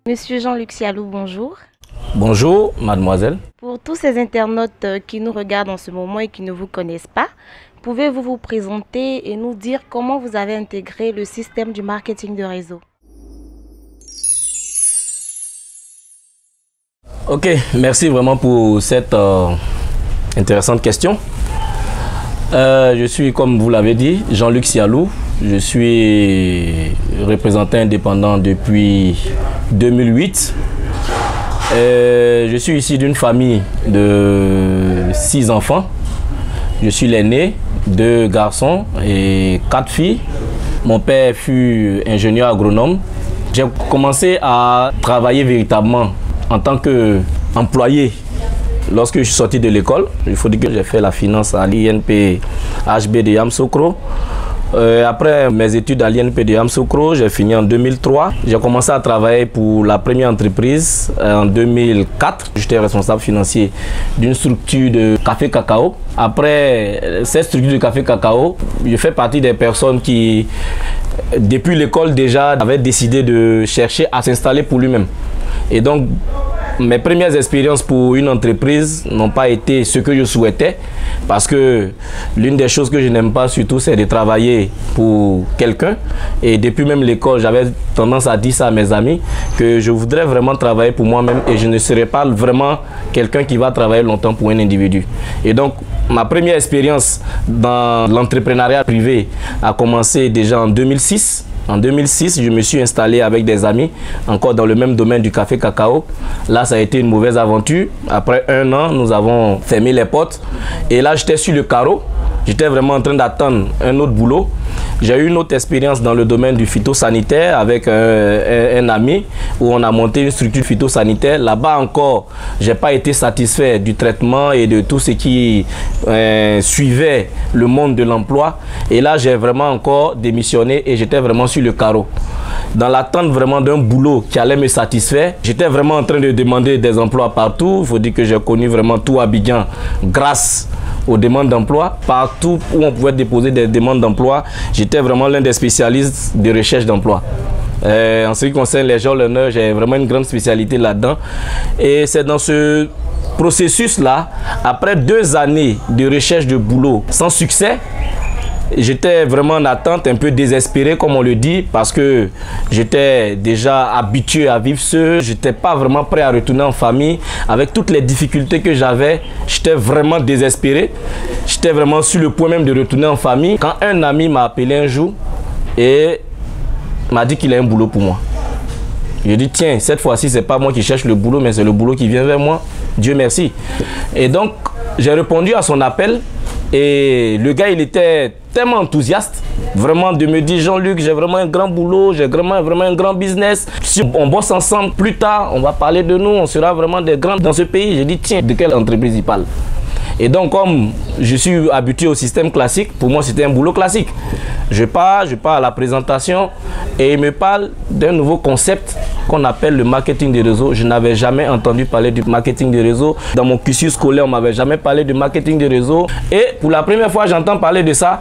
Monsieur Jean-Luc Sialou, bonjour. Bonjour, mademoiselle. Pour tous ces internautes qui nous regardent en ce moment et qui ne vous connaissent pas, pouvez-vous vous présenter et nous dire comment vous avez intégré le système du marketing de réseau? Ok, merci vraiment pour cette intéressante question. Je suis, comme vous l'avez dit, Jean-Luc Sialou. Je suis représentant indépendant depuis 2008. Je suis issu d'une famille de 6 enfants. Je suis l'aîné, 2 garçons et 4 filles. Mon père fut ingénieur agronome. J'ai commencé à travailler véritablement en tant qu'employé lorsque je suis sorti de l'école. Il faut dire que j'ai fait la finance à l'INP HB de Yamoussoukro. Après mes études à l'INP de Yamoussoukro, j'ai fini en 2003. J'ai commencé à travailler pour la première entreprise en 2004. J'étais responsable financier d'une structure de café cacao. Après cette structure de café cacao, je fais partie des personnes qui, depuis l'école déjà, avaient décidé de chercher à s'installer pour lui-même. Et donc, mes premières expériences pour une entreprise n'ont pas été ce que je souhaitais, parce que l'une des choses que je n'aime pas surtout, c'est de travailler pour quelqu'un. Et depuis même l'école, j'avais tendance à dire ça à mes amis, que je voudrais vraiment travailler pour moi-même et je ne serais pas vraiment quelqu'un qui va travailler longtemps pour un individu. Et donc, ma première expérience dans l'entrepreneuriat privé a commencé déjà en 2006. En 2006, je me suis installé avec des amis, encore dans le même domaine du café cacao. Là, ça a été une mauvaise aventure. Après 1 an, nous avons fermé les portes. Et là, j'étais sur le carreau. J'étais vraiment en train d'attendre un autre boulot. J'ai eu une autre expérience dans le domaine du phytosanitaire avec un ami où on a monté une structure phytosanitaire. Là-bas encore, je n'ai pas été satisfait du traitement et de tout ce qui suivait le monde de l'emploi. Et là, j'ai vraiment encore démissionné et j'étais vraiment sur le carreau. Dans l'attente vraiment d'un boulot qui allait me satisfaire, j'étais vraiment en train de demander des emplois partout. Il faut dire que j'ai connu vraiment tout Abidjan grâce aux demandes d'emploi. Partout où on pouvait déposer des demandes d'emploi, j'étais vraiment l'un des spécialistes de recherche d'emploi. En ce qui concerne les genres, j'ai vraiment une grande spécialité là-dedans. Et c'est dans ce processus-là, après 2 années de recherche de boulot sans succès, j'étais vraiment en attente, un peu désespéré comme on le dit, parce que j'étais déjà habitué à vivre seul. Je n'étais pas vraiment prêt à retourner en famille. Avec toutes les difficultés que j'avais, j'étais vraiment désespéré. J'étais vraiment sur le point même de retourner en famille. Quand un ami m'a appelé un jour et m'a dit qu'il a un boulot pour moi. J'ai dit tiens, cette fois-ci, c'est pas moi qui cherche le boulot, mais c'est le boulot qui vient vers moi. Dieu merci. Et donc, j'ai répondu à son appel. Et le gars, il était tellement enthousiaste, vraiment de me dire Jean-Luc, j'ai vraiment un grand boulot, j'ai vraiment un grand business. Si on bosse ensemble plus tard, on va parler de nous, on sera vraiment des grands dans ce pays. J'ai dit tiens, de quelle entreprise il parle? Et donc, comme je suis habitué au système classique, pour moi c'était un boulot classique. Je pars à la présentation et il me parle d'un nouveau concept qu'on appelle le marketing de réseau. Je n'avais jamais entendu parler du marketing de réseau. Dans mon cursus scolaire, on ne m'avait jamais parlé de marketing de réseau. Et pour la première fois, j'entends parler de ça.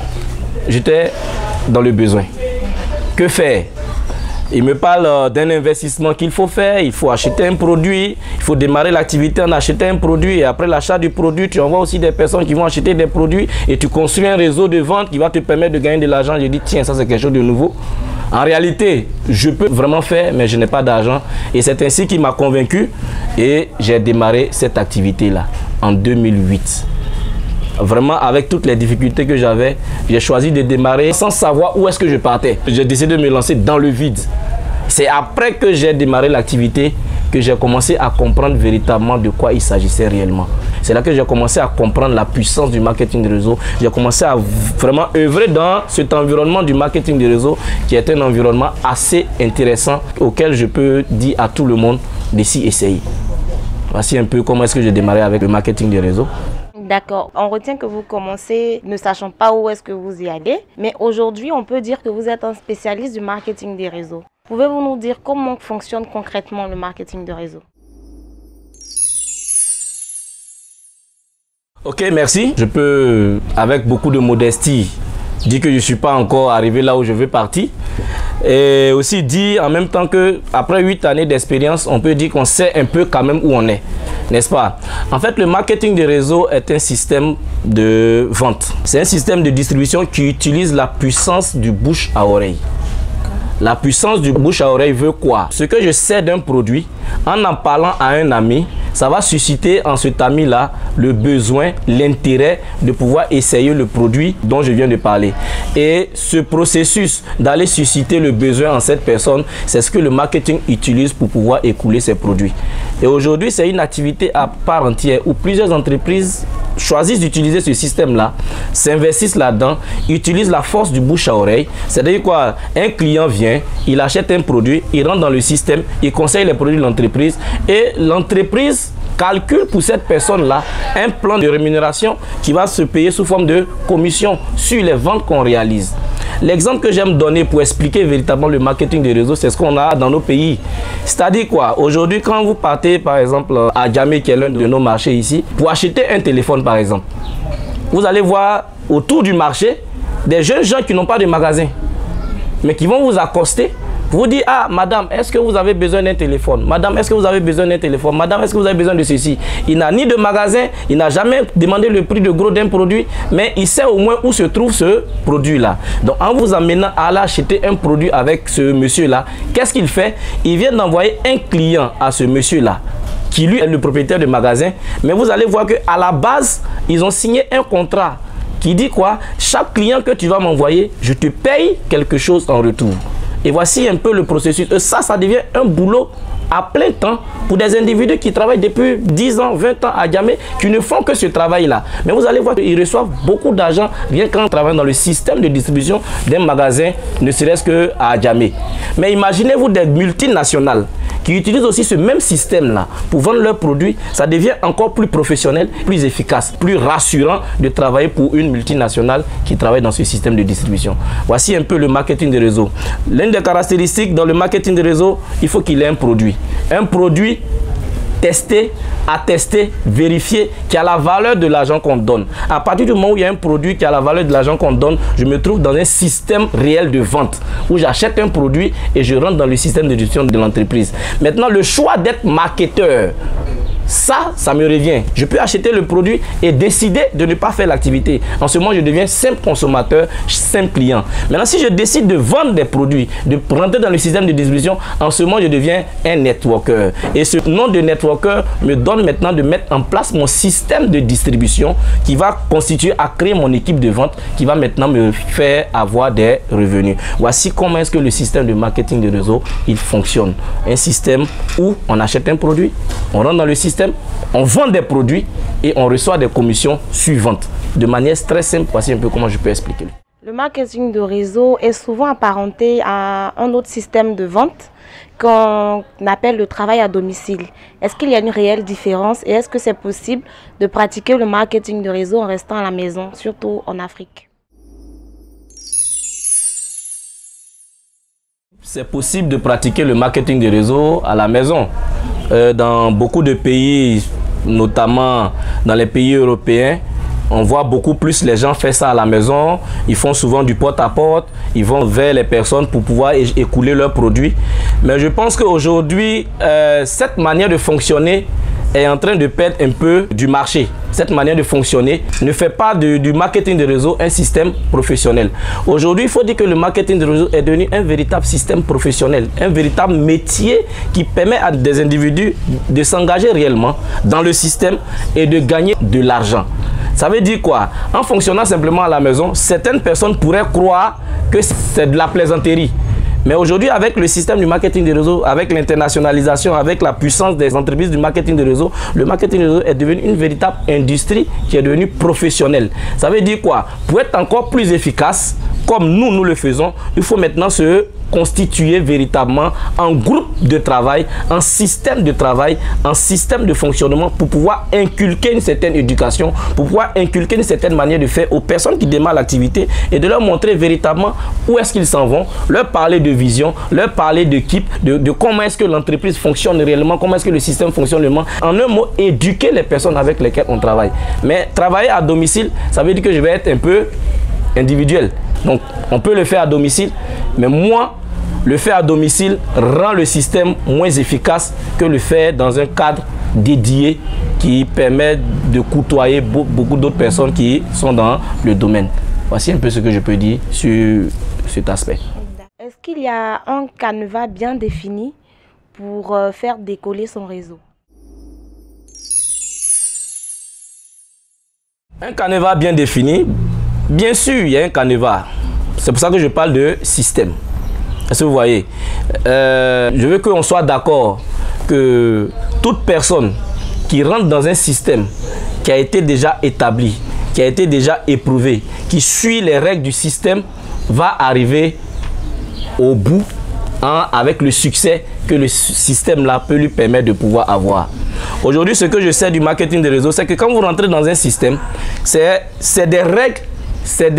J'étais dans le besoin. Que faire? Il me parle d'un investissement qu'il faut faire. Il faut acheter un produit. Il faut démarrer l'activité en achetant un produit. Et après l'achat du produit, tu envoies aussi des personnes qui vont acheter des produits. Et tu construis un réseau de vente qui va te permettre de gagner de l'argent. J'ai dit, tiens, ça c'est quelque chose de nouveau. En réalité, je peux vraiment faire, mais je n'ai pas d'argent. Et c'est ainsi qu'il m'a convaincu. Et j'ai démarré cette activité-là en 2008. Vraiment, avec toutes les difficultés que j'avais, j'ai choisi de démarrer sans savoir où est-ce que je partais. J'ai décidé de me lancer dans le vide. C'est après que j'ai démarré l'activité que j'ai commencé à comprendre véritablement de quoi il s'agissait réellement. C'est là que j'ai commencé à comprendre la puissance du marketing de réseau. J'ai commencé à vraiment œuvrer dans cet environnement du marketing de réseau qui est un environnement assez intéressant auquel je peux dire à tout le monde de s'y essayer. Voici un peu comment est-ce que j'ai démarré avec le marketing de réseau. D'accord, on retient que vous commencez ne sachant pas où est-ce que vous y allez, mais aujourd'hui on peut dire que vous êtes un spécialiste du marketing des réseaux. Pouvez-vous nous dire comment fonctionne concrètement le marketing de réseau? Ok, merci. Je peux avec beaucoup de modestie dit que je ne suis pas encore arrivé là où je veux partir. Et aussi dit en même temps qu'après 8 années d'expérience, on peut dire qu'on sait un peu quand même où on est, n'est-ce pas? En fait, le marketing de réseau est un système de vente. C'est un système de distribution qui utilise la puissance du bouche à oreille. La puissance du bouche à oreille veut quoi? Ce que je sais d'un produit, en parlant à un ami, ça va susciter en cet ami-là le besoin, l'intérêt de pouvoir essayer le produit dont je viens de parler. Et ce processus d'aller susciter le besoin en cette personne, c'est ce que le marketing utilise pour pouvoir écouler ses produits. Et aujourd'hui, c'est une activité à part entière où plusieurs entreprises choisissent d'utiliser ce système-là, s'investissent là-dedans, utilisent la force du bouche à oreille. C'est-à-dire quoi? Un client vient, il achète un produit, il rentre dans le système, il conseille les produits de l'entreprise et l'entreprise calcule pour cette personne-là un plan de rémunération qui va se payer sous forme de commission sur les ventes qu'on réalise. L'exemple que j'aime donner pour expliquer véritablement le marketing des réseaux, c'est ce qu'on a dans nos pays. C'est-à-dire quoi? Aujourd'hui, quand vous partez par exemple à Djamé, qui est l'un de nos marchés ici, pour acheter un téléphone par exemple, vous allez voir autour du marché des jeunes gens qui n'ont pas de magasin, mais qui vont vous accoster. Vous dites, ah, madame, est-ce que vous avez besoin d'un téléphone? Madame, est-ce que vous avez besoin d'un téléphone? Madame, est-ce que vous avez besoin de ceci? Il n'a ni de magasin, il n'a jamais demandé le prix de gros d'un produit, mais il sait au moins où se trouve ce produit-là. Donc, en vous amenant à aller acheter un produit avec ce monsieur-là, qu'est-ce qu'il fait? Il vient d'envoyer un client à ce monsieur-là, qui lui est le propriétaire du magasin, mais vous allez voir qu'à la base, ils ont signé un contrat qui dit quoi? Chaque client que tu vas m'envoyer, je te paye quelque chose en retour. Et voici un peu le processus. Et ça devient un boulot à plein temps pour des individus qui travaillent depuis 10 ans, 20 ans à Djamé, qui ne font que ce travail-là. Mais vous allez voir qu'ils reçoivent beaucoup d'argent rien qu'en travaillant dans le système de distribution d'un magasin, ne serait-ce qu'à Djamé. Mais imaginez-vous des multinationales qui utilisent aussi ce même système-là pour vendre leurs produits. Ça devient encore plus professionnel, plus efficace, plus rassurant de travailler pour une multinationale qui travaille dans ce système de distribution. Voici un peu le marketing de réseau. L'une des caractéristiques dans le marketing de réseau, il faut qu'il ait un produit. Un produit testé, attesté, vérifié, qui a la valeur de l'argent qu'on donne. À partir du moment où il y a un produit qui a la valeur de l'argent qu'on donne, je me trouve dans un système réel de vente où j'achète un produit et je rentre dans le système de gestion de l'entreprise. Maintenant, le choix d'être marketeur, ça me revient. Je peux acheter le produit et décider de ne pas faire l'activité. En ce moment, je deviens simple consommateur, simple client. Maintenant, si je décide de vendre des produits, de rentrer dans le système de distribution, en ce moment, je deviens un networker. Et ce nom de networker me donne maintenant de mettre en place mon système de distribution qui va constituer à créer mon équipe de vente qui va maintenant me faire avoir des revenus. Voici comment est-ce que le système de marketing de réseau, il fonctionne. Un système où on achète un produit, on rentre dans le système, on vend des produits et on reçoit des commissions suivantes. De manière très simple, voici un peu comment je peux expliquer. Le marketing de réseau est souvent apparenté à un autre système de vente qu'on appelle le travail à domicile. Est-ce qu'il y a une réelle différence et est-ce que c'est possible de pratiquer le marketing de réseau en restant à la maison, surtout en Afrique? C'est possible de pratiquer le marketing de réseau à la maison. Dans beaucoup de pays, notamment dans les pays européens, on voit beaucoup plus les gens faire ça à la maison. Ils font souvent du porte-à-porte. Ils vont vers les personnes pour pouvoir écouler leurs produits. Mais je pense qu'aujourd'hui, cette manière de fonctionner est en train de perdre un peu du marché. Cette manière de fonctionner ne fait pas du marketing de réseau un système professionnel. Aujourd'hui, il faut dire que le marketing de réseau est devenu un véritable système professionnel, un véritable métier qui permet à des individus de s'engager réellement dans le système et de gagner de l'argent. Ça veut dire quoi? En fonctionnant simplement à la maison, certaines personnes pourraient croire que c'est de la plaisanterie. Mais aujourd'hui, avec le système du marketing de réseau, avec l'internationalisation, avec la puissance des entreprises du marketing de réseau, le marketing de réseau est devenu une véritable industrie qui est devenue professionnelle. Ça veut dire quoi? Pour être encore plus efficace, comme nous le faisons, il faut maintenant se constituer véritablement en groupe de travail, en système de travail, en système de fonctionnement pour pouvoir inculquer une certaine éducation, pour pouvoir inculquer une certaine manière de faire aux personnes qui démarrent l'activité et de leur montrer véritablement où est-ce qu'ils s'en vont, leur parler de vision, leur parler d'équipe, de comment est-ce que l'entreprise fonctionne réellement, comment est-ce que le système fonctionne réellement. En un mot, éduquer les personnes avec lesquelles on travaille. Mais travailler à domicile, ça veut dire que je vais être un peu individuel. Donc, on peut le faire à domicile, mais moi, le faire à domicile rend le système moins efficace que le faire dans un cadre dédié qui permet de côtoyer beaucoup d'autres personnes qui sont dans le domaine. Voici un peu ce que je peux dire sur cet aspect. Est-ce qu'il y a un canevas bien défini pour faire décoller son réseau? Un canevas bien défini, bien sûr, il y a un canevas. C'est pour ça que je parle de système. Est-ce que vous voyez? Je veux qu'on soit d'accord que toute personne qui rentre dans un système qui a été déjà établi, qui a été déjà éprouvé, qui suit les règles du système, va arriver au bout avec le succès que le système là peut lui permettre de pouvoir avoir. Aujourd'hui, ce que je sais du marketing des réseaux, c'est que quand vous rentrez dans un système, c'est des règles, c'est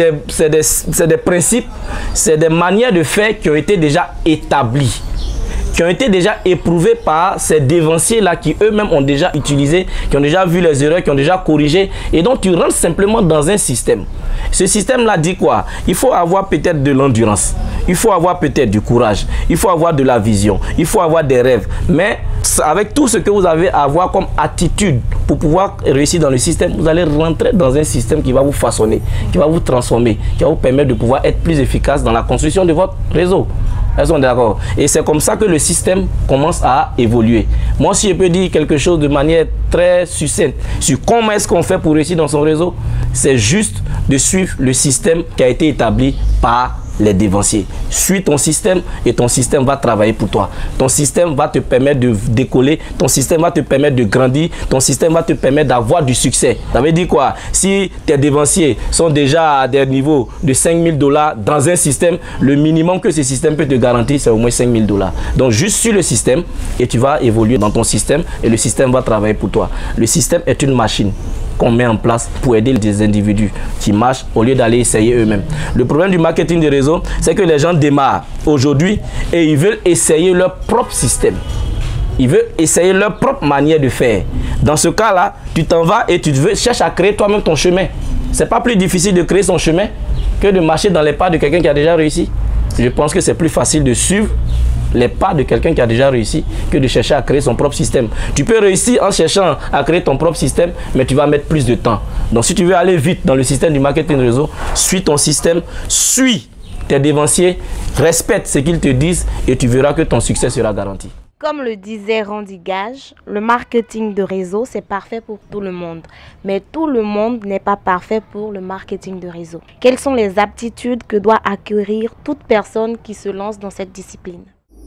des principes, c'est des manières de faire qui ont été déjà établies, qui ont été déjà éprouvés par ces dévanciers-là qui eux-mêmes ont déjà utilisé, qui ont déjà vu les erreurs, qui ont déjà corrigé. Et donc, tu rentres simplement dans un système. Ce système-là dit quoi? Il faut avoir peut-être de l'endurance, il faut avoir peut-être du courage, il faut avoir de la vision, il faut avoir des rêves. Mais avec tout ce que vous avez à avoir comme attitude pour pouvoir réussir dans le système, vous allez rentrer dans un système qui va vous façonner, qui va vous transformer, qui va vous permettre de pouvoir être plus efficace dans la construction de votre réseau. Elles sont d'accord. Et c'est comme ça que le système commence à évoluer. Moi, si je peux dire quelque chose de manière très succincte sur comment est-ce qu'on fait pour réussir dans son réseau, c'est juste de suivre le système qui a été établi par les dévanciers. Suis ton système et ton système va travailler pour toi. Ton système va te permettre de décoller, ton système va te permettre de grandir, ton système va te permettre d'avoir du succès. Ça veut dire quoi? Si tes dévanciers sont déjà à des niveaux de 5 000 $ dans un système, le minimum que ce système peut te garantir, c'est au moins 5 000 $. Donc juste suis le système et tu vas évoluer dans ton système et le système va travailler pour toi. Le système est une machine qu'on met en place pour aider des individus qui marchent au lieu d'aller essayer eux-mêmes. Le problème du marketing des réseaux, c'est que les gens démarrent aujourd'hui et ils veulent essayer leur propre système. Ils veulent essayer leur propre manière de faire. Dans ce cas-là, tu t'en vas et tu cherches à créer toi-même ton chemin. C'est pas plus difficile de créer son chemin que de marcher dans les pas de quelqu'un qui a déjà réussi. Je pense que c'est plus facile de suivre les pas de quelqu'un qui a déjà réussi que de chercher à créer son propre système. Tu peux réussir en cherchant à créer ton propre système, mais tu vas mettre plus de temps. Donc si tu veux aller vite dans le système du marketing réseau, suis ton système, suis tes dévanciers, respecte ce qu'ils te disent et tu verras que ton succès sera garanti. Comme le disait Randy Gage, le marketing de réseau, c'est parfait pour tout le monde. Mais tout le monde n'est pas parfait pour le marketing de réseau. Quelles sont les aptitudes que doit acquérir toute personne qui se lance dans cette discipline?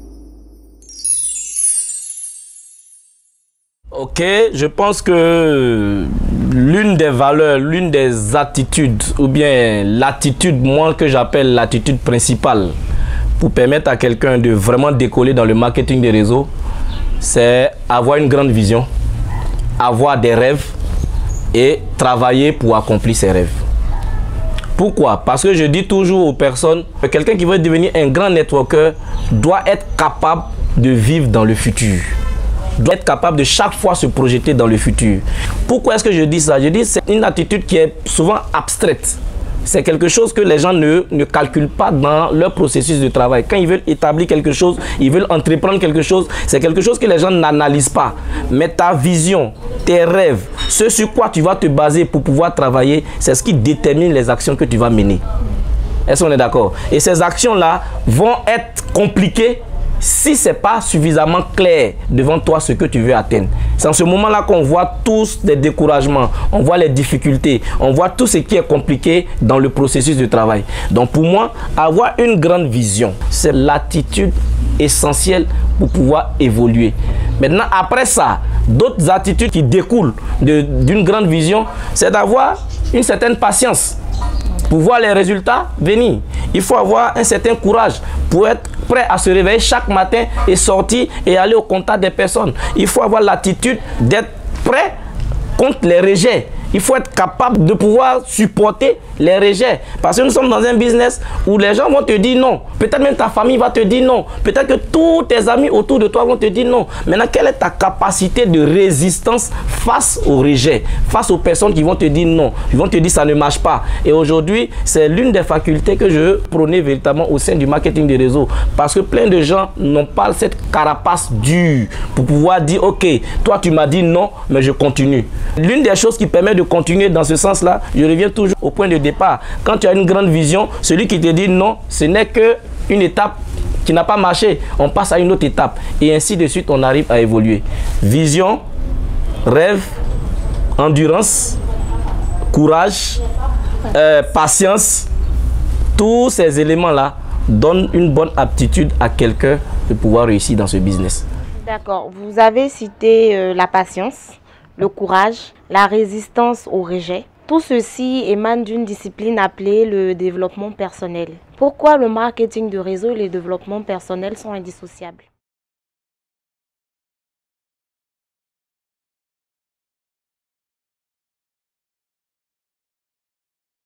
Ok, je pense que l'une des valeurs, l'une des attitudes, ou bien l'attitude, moi que j'appelle l'attitude principale, pour permettre à quelqu'un de vraiment décoller dans le marketing des réseaux, c'est avoir une grande vision, avoir des rêves et travailler pour accomplir ses rêves. Pourquoi? Parce que je dis toujours aux personnes que quelqu'un qui veut devenir un grand networker doit être capable de vivre dans le futur. Doit être capable de chaque fois se projeter dans le futur. Pourquoi est-ce que je dis ça? Je dis que c'est une attitude qui est souvent abstraite. C'est quelque chose que les gens ne calculent pas dans leur processus de travail. Quand ils veulent établir quelque chose, ils veulent entreprendre quelque chose, c'est quelque chose que les gens n'analysent pas. Mais ta vision, tes rêves, ce sur quoi tu vas te baser pour pouvoir travailler, c'est ce qui détermine les actions que tu vas mener. Est-ce qu'on est d'accord? Et ces actions-là vont être compliquées si ce n'est pas suffisamment clair devant toi ce que tu veux atteindre. C'est en ce moment-là qu'on voit tous des découragements, on voit les difficultés, on voit tout ce qui est compliqué dans le processus de travail. Donc pour moi, avoir une grande vision, c'est l'attitude essentielle pour pouvoir évoluer. Maintenant, après ça, d'autres attitudes qui découlent d'une grande vision, c'est d'avoir une certaine patience pour voir les résultats venir. Il faut avoir un certain courage pour être prêt à se réveiller chaque matin et sortir et aller au contact des personnes. Il faut avoir l'attitude d'être prêt contre les rejets Il faut être capable de pouvoir supporter les rejets. Parce que nous sommes dans un business où les gens vont te dire non. Peut-être même ta famille va te dire non. Peut-être que tous tes amis autour de toi vont te dire non. Maintenant, quelle est ta capacité de résistance face aux rejets, face aux personnes qui vont te dire non, qui vont te dire ça ne marche pas. Et aujourd'hui, c'est l'une des facultés que je veux prôner véritablement au sein du marketing des réseaux. Parce que plein de gens n'ont pas cette carapace dure pour pouvoir dire ok, toi tu m'as dit non, mais je continue. L'une des choses qui permet de continuer dans ce sens-là, je reviens toujours au point de départ. Quand tu as une grande vision, celui qui te dit non, ce n'est qu'une étape qui n'a pas marché. On passe à une autre étape. Et ainsi de suite, on arrive à évoluer. Vision, rêve, endurance, courage, patience. Tous ces éléments-là donnent une bonne aptitude à quelqu'un de pouvoir réussir dans ce business. D'accord. Vous avez cité la patience, le courage, la résistance au rejet. Tout ceci émane d'une discipline appelée le développement personnel. Pourquoi le marketing de réseau et le développement personnel sont indissociables?